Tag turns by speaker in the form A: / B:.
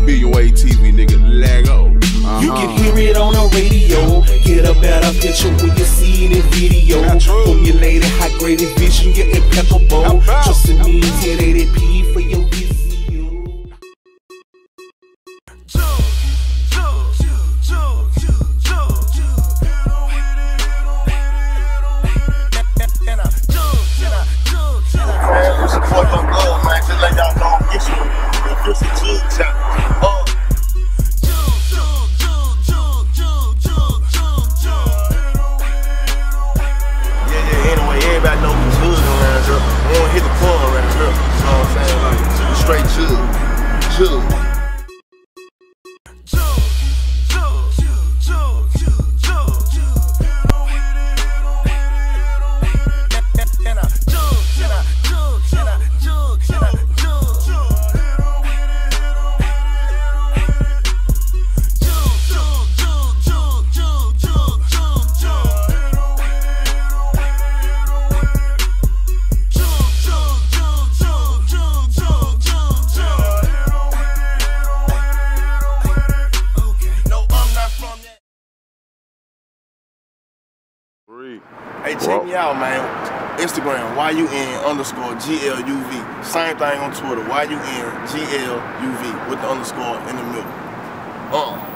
A: Billion Way TV, nigga, Lego.
B: You can hear it on the radio. Get a better picture when you see it in video. Formulated, high-graded vision, you're impeccable. Trust in me, 1080p for your visual.
C: Support your goal, man. Just like y'all know, get you a jug chop. Yeah, anyway, everybody know we jugging around here. We don't hit the club around here. You know what I'm saying? Like, straight jug. Hey, check me out, man. Instagram, YUN_GLUV. Same thing on Twitter, YUN GLUV with the underscore in the middle.